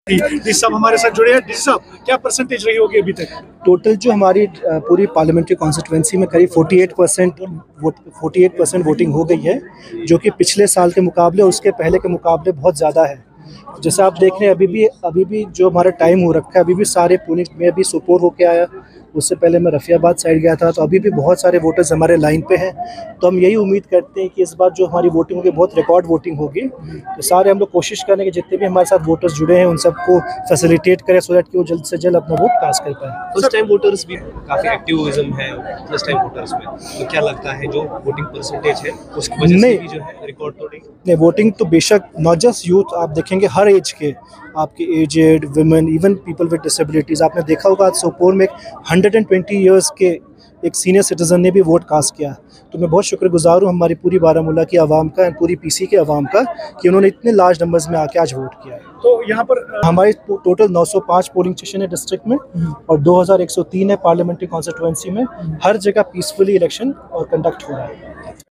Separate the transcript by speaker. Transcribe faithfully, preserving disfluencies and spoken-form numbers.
Speaker 1: D साहब हमारे साथ जुड़े हैं। डी साहब, क्या परसेंटेज रही होगी अभी तक?
Speaker 2: टोटल जो हमारी पूरी पार्लियामेंट्री कॉन्स्टिट्यूंसी में करीब अड़तालीस परसेंट वोट अड़तालीस परसेंट वोटिंग हो गई है, जो कि पिछले साल के मुकाबले, उसके पहले के मुकाबले बहुत ज़्यादा है। जैसा आप देख रहे हैं, अभी भी अभी भी जो हमारा टाइम हो रखा है, अभी भी सारे पोलिंग में अभी सोपोर होके आया, उससे पहले मैं रफियाबाद साइड गया था, तो अभी भी बहुत सारे वोटर्स हमारे लाइन पे हैं। तो हम यही उम्मीद करते हैं कि इस बार जो हमारी वोटिंग होगी बहुत रिकॉर्ड वोटिंग होगी। तो सारे हम लोग कोशिश करें कि जितने भी हमारे साथ वोटर्स जुड़े हैं उन सबको फैसिलिटेट करें, सो दैट कि वो जल्द से जल्द अपना वोट कास्ट कर पाएँ।
Speaker 3: फर्स्ट टाइम वोटर्स भी काफ़ी एक्टिविज्म है फर्स्ट टाइम वोटर्स में, तो क्या लगता है जो वोटिंग परसेंटेज है उसकी वजह से भी जो है रिकॉर्ड तोड़ेगी?
Speaker 2: नहीं, वोटिंग तो बेशक नॉट जस्ट यूथ, आप देखेंगे हर एज के, आपके aged, women, even people with disabilities. आपने देखा होगा आज सोपोर में एक हंड्रेड एंड ट्वेंटी ईयर्स के एक सीनियर सिटीजन ने भी वोट कास्ट किया। तो मैं बहुत शुक्रगुजार हूँ हमारी पूरी बारामूला की आवाम का एंड पूरी पीसी के आवाम का कि उन्होंने इतने लार्ज नंबर्स में आके आज वोट किया है।
Speaker 1: तो यहाँ पर
Speaker 2: हमारे टोटल नौ सौ पाँच पोलिंग स्टेशन है डिस्ट्रिक्ट में और दो हज़ार एक सौ तीन है पार्लियामेंट्री कॉन्स्टिट्यूंसी में। हर जगह पीसफुली इलेक्शन और कंडक्ट हो रहा है।